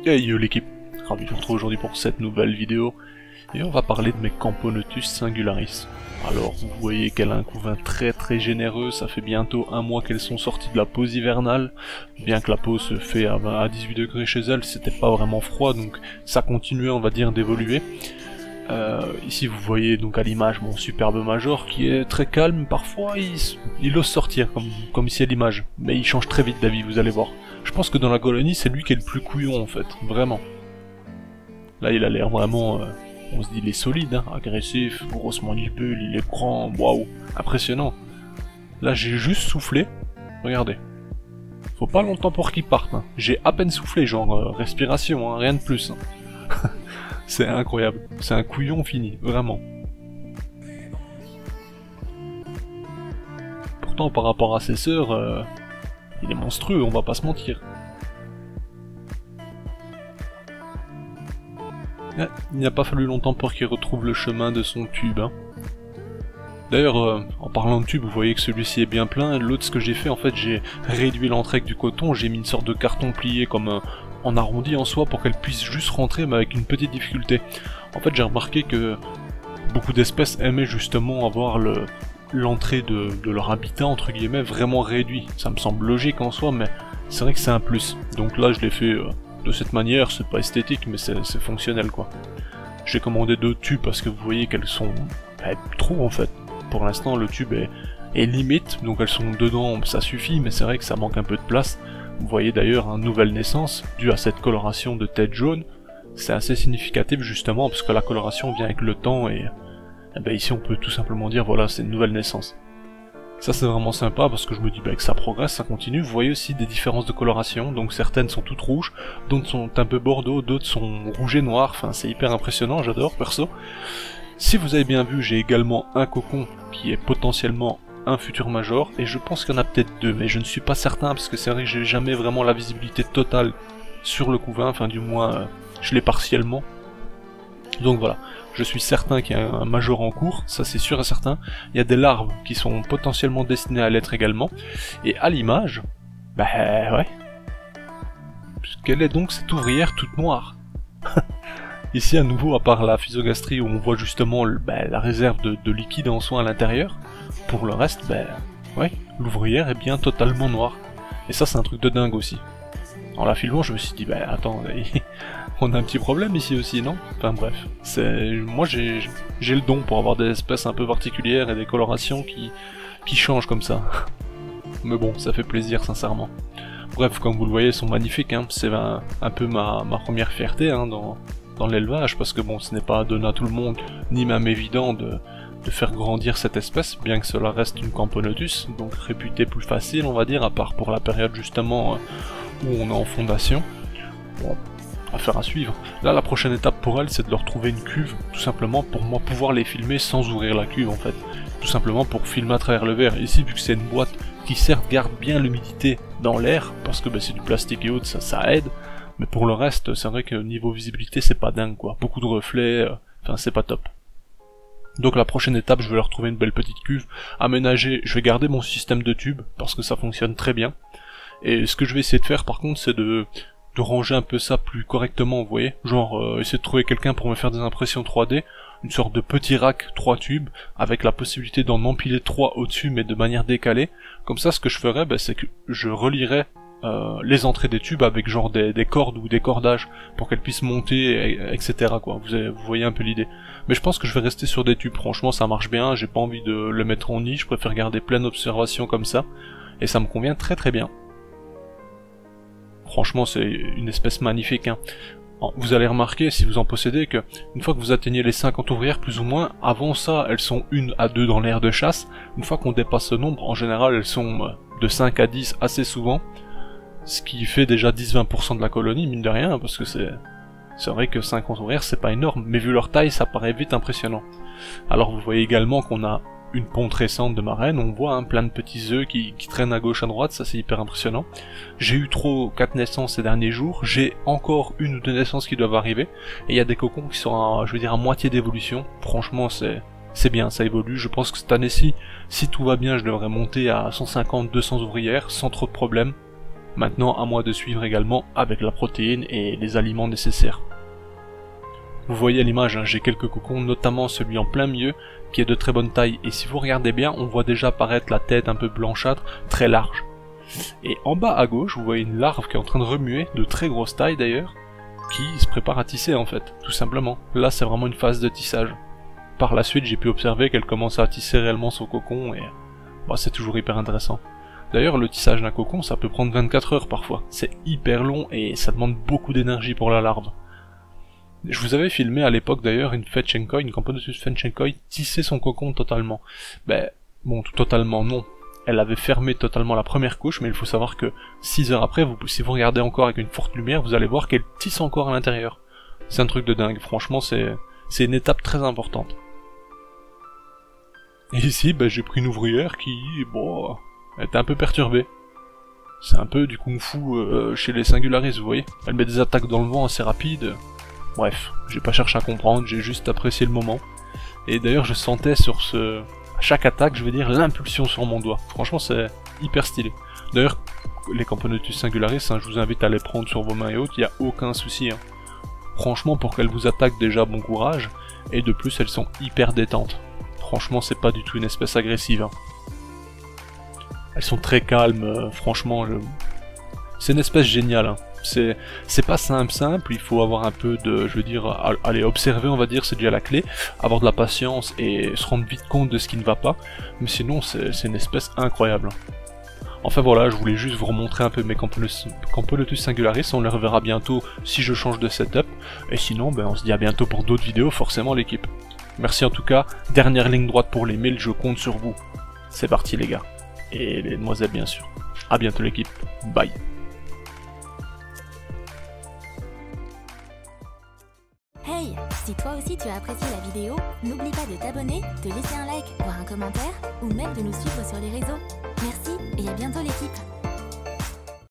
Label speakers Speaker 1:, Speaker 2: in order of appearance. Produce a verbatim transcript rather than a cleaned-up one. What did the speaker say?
Speaker 1: Hey yo l'équipe, ravi de vous retrouver aujourd'hui pour cette nouvelle vidéo et on va parler de mes Camponotus singularis. Alors vous voyez qu'elle a un couvain très très généreux, ça fait bientôt un mois qu'elles sont sorties de la pause hivernale, bien que la pause se fait à dix-huit degrés chez elles, c'était pas vraiment froid donc ça continuait on va dire d'évoluer. Euh, ici vous voyez donc à l'image mon superbe major qui est très calme, parfois il, il ose sortir comme, comme ici à l'image, mais il change très vite d'avis vous allez voir. Je pense que dans la colonie c'est lui qui est le plus couillon en fait, vraiment. Là il a l'air vraiment, euh, on se dit il est solide, hein, agressif, grosse manipule, il est grand, waouh, impressionnant. Là j'ai juste soufflé, regardez. Faut pas longtemps pour qu'il parte, hein. J'ai à peine soufflé, genre euh, respiration, hein, rien de plus. Hein. C'est incroyable, c'est un couillon fini, vraiment. Pourtant par rapport à ses sœurs, euh, il est monstrueux, on va pas se mentir. Ah, il n'a pas fallu longtemps pour qu'il retrouve le chemin de son tube. Hein. D'ailleurs, euh, en parlant de tube, vous voyez que celui-ci est bien plein. L'autre, ce que j'ai fait, en fait, j'ai réduit l'entrée avec du coton, j'ai mis une sorte de carton plié comme un... en arrondi en soi pour qu'elle puisse juste rentrer mais avec une petite difficulté. En fait j'ai remarqué que beaucoup d'espèces aimaient justement avoir le l'entrée de, de leur habitat entre guillemets vraiment réduit. Ça me semble logique en soi mais c'est vrai que c'est un plus. Donc là je l'ai fait euh, de cette manière, c'est pas esthétique mais c'est fonctionnel quoi. J'ai commandé deux tubes parce que vous voyez qu'elles sont bah, trop en fait. Pour l'instant le tube est, est limite donc elles sont dedans, ça suffit mais c'est vrai que ça manque un peu de place. Vous voyez d'ailleurs une nouvelle naissance, due à cette coloration de tête jaune. C'est assez significatif justement, parce que la coloration vient avec le temps et, et ben ici on peut tout simplement dire voilà c'est une nouvelle naissance. Ça c'est vraiment sympa parce que je me dis bah, que ça progresse, ça continue. Vous voyez aussi des différences de coloration, donc certaines sont toutes rouges, d'autres sont un peu bordeaux, d'autres sont rouges et noirs, enfin c'est hyper impressionnant, j'adore perso. Si vous avez bien vu, j'ai également un cocon qui est potentiellement un futur major, et je pense qu'il y en a peut-être deux, mais je ne suis pas certain, parce que c'est vrai que j'ai jamais vraiment la visibilité totale sur le couvain, enfin du moins, euh, je l'ai partiellement. Donc voilà, je suis certain qu'il y a un major en cours, ça c'est sûr et certain. Il y a des larves qui sont potentiellement destinées à l'être également, et à l'image, bah ouais. Quelle est donc cette ouvrière toute noire? Ici à nouveau, à part la physogastrie où on voit justement bah, la réserve de, de liquide en soi à l'intérieur, pour le reste, ben, ouais, l'ouvrière est bien totalement noire. Et ça, c'est un truc de dingue aussi. En la filmant, je me suis dit, ben, attends, on a un petit problème ici aussi, non? Enfin bref, c'est, moi j'ai, j'ai le don pour avoir des espèces un peu particulières et des colorations qui, qui changent comme ça. Mais bon, ça fait plaisir, sincèrement. Bref, comme vous le voyez, elles sont magnifiques, hein. C'est un, un peu ma, ma première fierté, hein, dans, dans l'élevage, parce que bon, ce n'est pas donné à tout le monde, ni même évident de... de faire grandir cette espèce, bien que cela reste une Camponotus, donc réputée plus facile on va dire, à part pour la période justement où on est en fondation. Bon, affaire à suivre. Là la prochaine étape pour elle c'est de leur trouver une cuve, tout simplement pour moi pouvoir les filmer sans ouvrir la cuve en fait. Tout simplement pour filmer à travers le verre. Ici vu que c'est une boîte qui certes garde bien l'humidité dans l'air, parce que bah, c'est du plastique et autres, ça, ça aide, mais pour le reste c'est vrai que niveau visibilité c'est pas dingue quoi, beaucoup de reflets, euh, enfin c'est pas top. Donc la prochaine étape, je vais leur trouver une belle petite cuve aménagée. Je vais garder mon système de tubes parce que ça fonctionne très bien. Et ce que je vais essayer de faire par contre, c'est de, de ranger un peu ça plus correctement, vous voyez. Genre euh, essayer de trouver quelqu'un pour me faire des impressions trois D, une sorte de petit rack trois tubes, avec la possibilité d'en empiler trois au-dessus mais de manière décalée. Comme ça, ce que je ferais, bah, c'est que je relierais Euh, les entrées des tubes avec genre des, des cordes ou des cordages pour qu'elles puissent monter, et cetera quoi. Vous, avez, vous voyez un peu l'idée. Mais je pense que je vais rester sur des tubes, franchement ça marche bien, j'ai pas envie de le mettre en nid, je préfère garder pleine observation comme ça, et ça me convient très très bien. Franchement c'est une espèce magnifique, hein. Vous allez remarquer, si vous en possédez, que une fois que vous atteignez les cinquante ouvrières plus ou moins, avant ça elles sont une à deux dans l'aire de chasse, une fois qu'on dépasse ce nombre, en général elles sont de cinq à dix assez souvent, ce qui fait déjà dix à vingt pour cent de la colonie, mine de rien, parce que c'est c'est vrai que cinquante ouvrières c'est pas énorme, mais vu leur taille ça paraît vite impressionnant. Alors vous voyez également qu'on a une ponte récente de ma reine, on voit hein, plein de petits œufs qui, qui traînent à gauche à droite, ça c'est hyper impressionnant. J'ai eu trop quatre naissances ces derniers jours, j'ai encore une ou deux naissances qui doivent arriver, et il y a des cocons qui sont à, je veux dire, à moitié d'évolution, franchement c'est c'est bien, ça évolue, je pense que cette année-ci, si tout va bien, je devrais monter à cent cinquante à deux cents ouvrières, sans trop de problèmes. Maintenant, à moi de suivre également avec la protéine et les aliments nécessaires. Vous voyez à l'image, hein, j'ai quelques cocons, notamment celui en plein milieu, qui est de très bonne taille, et si vous regardez bien, on voit déjà apparaître la tête un peu blanchâtre, très large. Et en bas à gauche, vous voyez une larve qui est en train de remuer, de très grosse taille d'ailleurs, qui se prépare à tisser en fait, tout simplement. Là, c'est vraiment une phase de tissage. Par la suite, j'ai pu observer qu'elle commence à tisser réellement son cocon, et bah, c'est toujours hyper intéressant. D'ailleurs, le tissage d'un cocon, ça peut prendre vingt-quatre heures parfois. C'est hyper long et ça demande beaucoup d'énergie pour la larve. Je vous avais filmé à l'époque d'ailleurs une Fetchenkoi, une Camponotus Fetchenkoi, tisser son cocon totalement. Ben, bon, tout totalement non. Elle avait fermé totalement la première couche, mais il faut savoir que six heures après, vous, si vous regardez encore avec une forte lumière, vous allez voir qu'elle tisse encore à l'intérieur. C'est un truc de dingue, franchement, c'est c'est une étape très importante. Et ici, ben, j'ai pris une ouvrière qui, bon, était un peu perturbée. C'est un peu du kung-fu euh, chez les Singularis, vous voyez. Elle met des attaques dans le vent assez rapides. Bref, j'ai pas cherché à comprendre, j'ai juste apprécié le moment. Et d'ailleurs, je sentais sur ce... à chaque attaque, je veux dire, l'impulsion sur mon doigt. Franchement, c'est hyper stylé. D'ailleurs, les Camponotus Singularis, hein, je vous invite à les prendre sur vos mains et autres, il n'y a aucun souci. Hein. Franchement, pour qu'elles vous attaquent, déjà, bon courage. Et de plus, elles sont hyper détentes. Franchement, c'est pas du tout une espèce agressive. Hein. Elles sont très calmes, euh, franchement, je... c'est une espèce géniale. Hein. C'est c'est pas simple simple, il faut avoir un peu de, je veux dire, aller observer, on va dire, c'est déjà la clé, avoir de la patience et se rendre vite compte de ce qui ne va pas, mais sinon c'est une espèce incroyable. Enfin voilà, je voulais juste vous remontrer un peu mes Camponotus Singularis, on les reverra bientôt si je change de setup, et sinon ben, on se dit à bientôt pour d'autres vidéos, forcément l'équipe. Merci en tout cas, dernière ligne droite pour les mails, je compte sur vous. C'est parti les gars, et les demoiselles bien sûr. À bientôt l'équipe, bye.
Speaker 2: Hey, si toi aussi tu as apprécié la vidéo, n'oublie pas de t'abonner, de laisser un like, voire un commentaire, ou même de nous suivre sur les réseaux. Merci et à bientôt l'équipe.